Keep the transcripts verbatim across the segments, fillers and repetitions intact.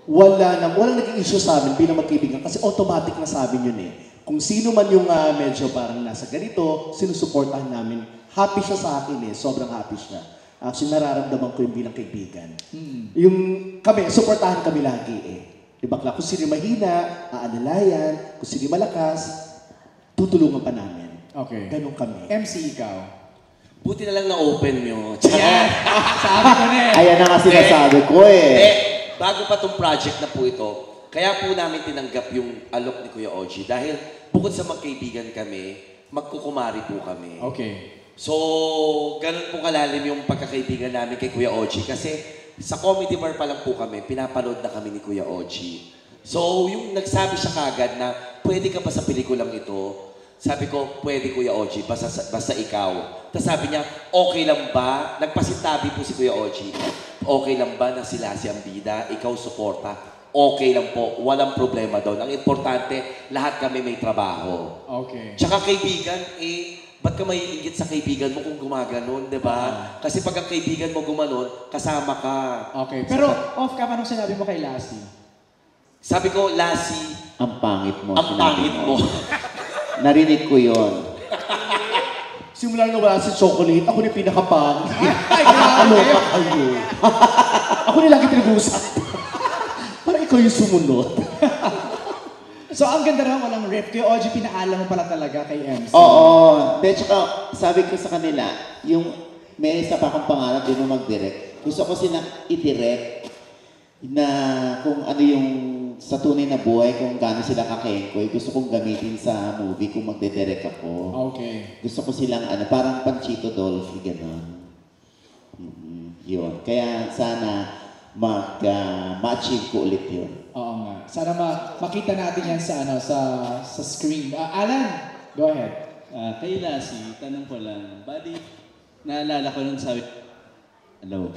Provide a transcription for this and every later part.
wala na, walang naging issue sa amin bilang magkaibigan kasi automatic na sa amin yun eh. Kung sino man yung uh, medyo parang nasa ganito, sinusuportahan namin. Happy siya sa akin eh, sobrang happy siya. Actually, nararamdaman ko yung bilang kaibigan. Hmm. Yung kami, suportahan kami lagi eh. Di ba? Kung sino mahina, aanalayan. Kung sino malakas, tutulungan pa namin. Okay. Ganun kami. M C, ikaw? Buti na lang na-open nyo. Yan! Sabi ko na eh. Ayan na nga sinasabi ko eh. Eh, bago pa tong project na po ito, kaya po namin tinanggap yung alok ni Kuya Oji. Dahil bukod sa magkaibigan kami, magkukumari po kami. Okay. So, ganun po kalalim yung pagkakaibigan namin kay Kuya Oji. Kasi sa comedy bar pa lang po kami, pinapanood na kami ni Kuya Oji. So, yung nagsabi siya kagad na, pwede ka pa sa pelikulang ito, sabi ko, pwede Kuya Oji, basta, basta ikaw. Tapos sabi niya, okay lang ba? Nagpasintabi po si Kuya Oji. Okay lang ba na sila si Ambida? Ikaw suporta? Okay lang po. Walang problema doon. Ang importante, lahat kami may trabaho. Okay. Tsaka kaibigan, eh, ba't ka maiinggit sa kaibigan mo kung gumaganon, di ba? Uh, Kasi pag ang kaibigan mo gumanon, kasama ka. Okay. Pero off-cam, anong sinabi mo kay Lassie? Sabi ko, Lassie, ang pangit mo. Ang pangit mo. Narinig ko yun. Simula na wala si Chocolate, ako na pinakapangit. Ay, grabe kayo. kayo. Ako na lagi pinag-uusap. Para ikaw yung sumunod. So, ang ganda naman walang rip. Kaya Oji, pinaalam mo pala talaga kay M C. Oo. De, tsaka, sabi ko sa kanila, yung may isa pa akong pangarap din mo mag-direct. Gusto ko sila i-direct na kung ano yung sa tunay na buhay, kung gaano sila kakengkoy, gusto kong gamitin sa movie kung magde-direct ako. Okay. Gusto ko silang, ano, parang Panchito Dolphy, gano'n. Mm-hmm. Yun. Kaya sana mag, uh, ma-achieve ko ulit yun. Oo nga. Sana ma makita natin yan sa, ano, sa, sa screen. Uh, Alan, go ahead. Uh, kay Lassie, tanong ko lang, buddy, naalala ko nung sabi, hello.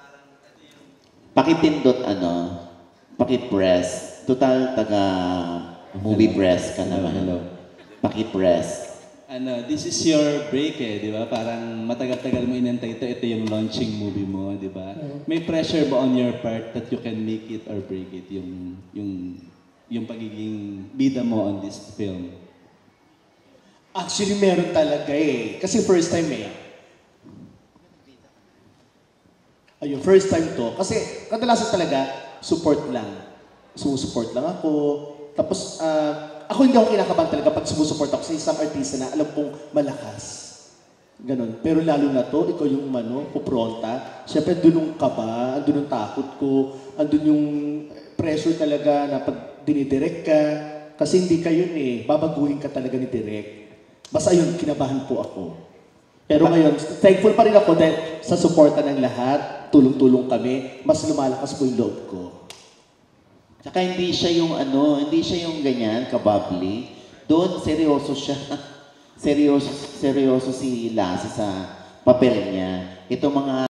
Pakipindot, ano, pakipress. Total, taga movie press ka naman. Hello, hello. Pakipress. Ano, this is your break eh, di ba? Parang matagal-tagal mo inantay ito, ito yung launching movie mo, di ba? May pressure ba on your part that you can make it or break it, yung, yung, yung pagiging bida mo on this film? Actually, meron talaga eh. Kasi first time eh. Ayun, first time to. Kasi kadalasan talaga, support lang. Sumusupport lang ako. Tapos, uh, ako hindi ako kinakabahan talaga pag sumusupport ako sa isang artista na alam kong malakas. Ganon. Pero lalo na to, ikaw yung mano, pupronta. Siyempre, andun yung kaba, andun yung takot ko, andun yung pressure talaga na pag dinidirect ka. Kasi hindi ka yun eh. Babaguhin ka talaga ni direct. Basta yun, kinabahan po ako. Pero ngayon, thankful pa rin ako dahil sa suporta ng lahat, tulong-tulong kami, mas lumalakas po yung loob ko. Tsaka hindi siya yung ano, hindi siya yung ganyan, kababli. Doon, seryoso siya. seryoso, seryoso si Lassie sa papel niya. Ito mga